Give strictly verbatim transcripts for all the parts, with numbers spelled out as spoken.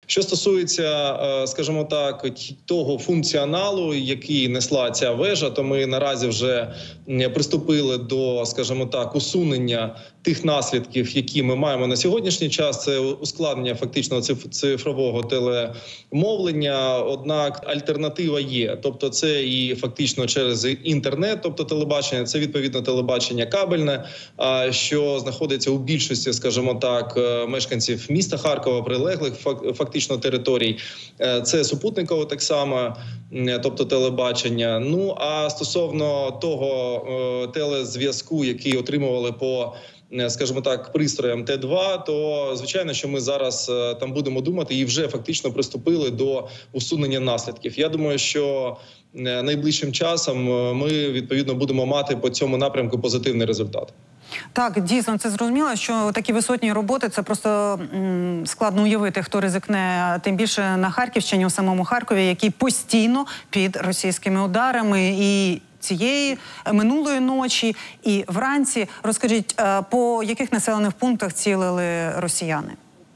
Що стосується, скажімо так, того функціоналу, який несла ця вежа, то ми наразі вже приступили до, скажімо так, усунення тих наслідків, які ми маємо на сьогоднішній час. Це ускладнення фактично цифрового телемовлення, однак альтернатива є. Тобто це і фактично через інтернет, тобто телебачення, це відповідно телебачення кабельне, що знаходиться у більшості, скажімо так, мешканців міста Харкова, прилеглих фактично територій. Це супутникове так само, тобто телебачення. Ну, а стосовно того телезв'язку, який отримували по, скажімо так, пристроям Т два, то, звичайно, що ми зараз там будемо думати і вже фактично приступили до усунення наслідків. Я думаю, що найближчим часом ми, відповідно, будемо мати по цьому напрямку позитивний результат. Так, дійсно, це зрозуміло, що такі висотні роботи, це просто м, складно уявити, хто ризикне, тим більше на Харківщині, у самому Харкові, який постійно під російськими ударами і цієї минулої ночі, і вранці. Розкажіть, по яких населених пунктах цілили росіяни?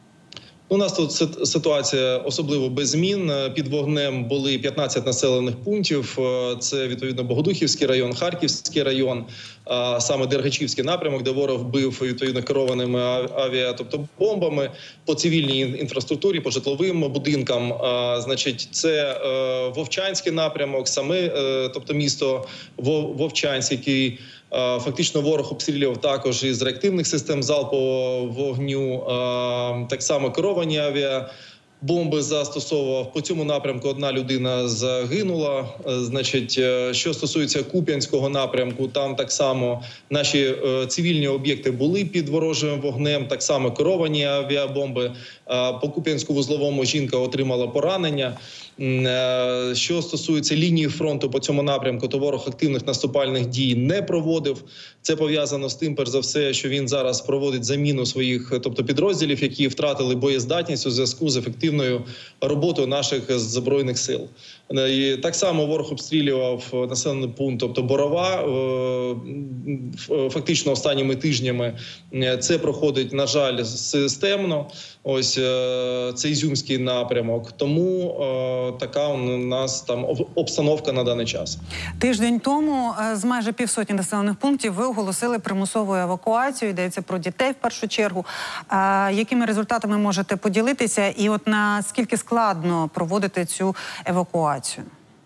У нас тут ситуація особливо без змін. Під вогнем були п'ятнадцять населених пунктів. Це, відповідно, Богодухівський район, Харківський район, саме Дергачівський напрямок, де ворог бив, відповідно, керованими авіа, тобто бомбами по цивільній інфраструктурі, по житловим будинкам. Значить, це Вовчанський напрямок, саме, тобто місто Вовчанськ, який фактично ворог обстрілював також із реактивних систем залпового вогню, так само керовані авіабомби застосовував. По цьому напрямку одна людина загинула. Значить, що стосується Куп'янського напрямку, там так само наші цивільні об'єкти були під ворожим вогнем, так само керовані авіабомби. По Куп'янську-Вузловому жінка отримала поранення. Що стосується лінії фронту по цьому напрямку, то ворог активних наступальних дій не проводив. Це пов'язано з тим, перш за все, що він зараз проводить заміну своїх, тобто підрозділів, які втратили боєздатність у зв'язку з ефективною роботою наших Збройних сил. І так само ворог обстрілював населений пункт, тобто Борова, фактично останніми тижнями. Це проходить, на жаль, системно. Ось це Ізюмський напрямок. Тому така у нас там обстановка на даний час. Тиждень тому з майже півсотні населених пунктів ви оголосили примусову евакуацію. Йдеться про дітей в першу чергу. Якими результатами можете поділитися? І от наскільки складно проводити цю евакуацію?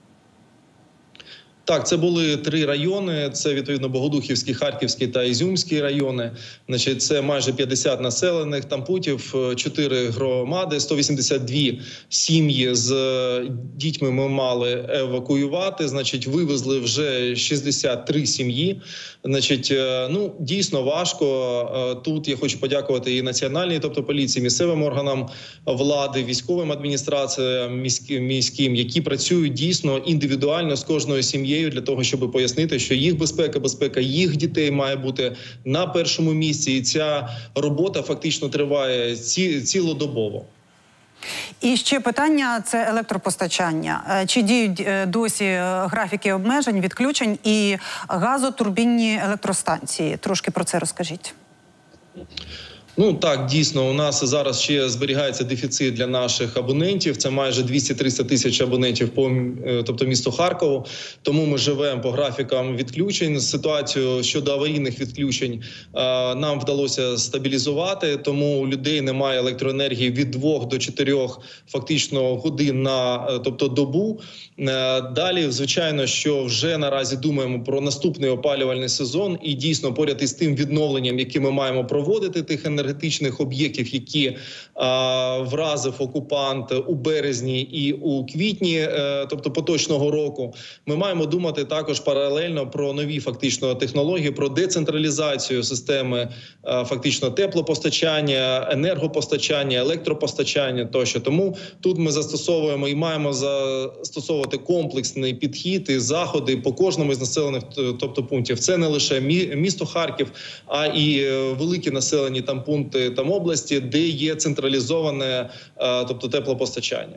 Так, це були три райони. Це, відповідно, Богодухівський, Харківський та Ізюмський райони. Значить, це майже п'ятдесят населених там пунктів, чотири громади, сто вісімдесят дві сім'ї з дітьми ми мали евакуювати. Значить, вивезли вже шістдесят три сім'ї. Значить, ну, дійсно важко. Тут я хочу подякувати і національній, тобто поліції, місцевим органам влади, військовим адміністраціям міським, міським, які працюють дійсно індивідуально з кожною сім'єю, для того, щоб пояснити, що їх безпека, безпека їх дітей має бути на першому місці. І ця робота фактично триває ці, цілодобово. І ще питання – це електропостачання. Чи діють досі графіки обмежень, відключень і газотурбінні електростанції? Трошки про це розкажіть. Ну так, дійсно, у нас зараз ще зберігається дефіцит для наших абонентів. Це майже двісті-триста тисяч абонентів по, тобто, місту Харкову. Тому ми живемо по графікам відключень. Ситуацію щодо аварійних відключень нам вдалося стабілізувати. Тому у людей немає електроенергії від двох до чотирьох фактично годин на, тобто, добу. Далі, звичайно, що вже наразі думаємо про наступний опалювальний сезон. І дійсно, поряд із тим відновленням, яке ми маємо проводити тих енергетичних енергетичних об'єктів, які а, вразив окупант у березні і у квітні, е, тобто поточного року, ми маємо думати також паралельно про нові фактично технології, про децентралізацію системи е, фактично теплопостачання, енергопостачання, електропостачання тощо. Тому тут ми застосовуємо і маємо застосовувати комплексний підхід і заходи по кожному з населених, тобто, пунктів. Це не лише місто Харків, а і великі населені там пункти там області, де є централізоване, тобто, теплопостачання.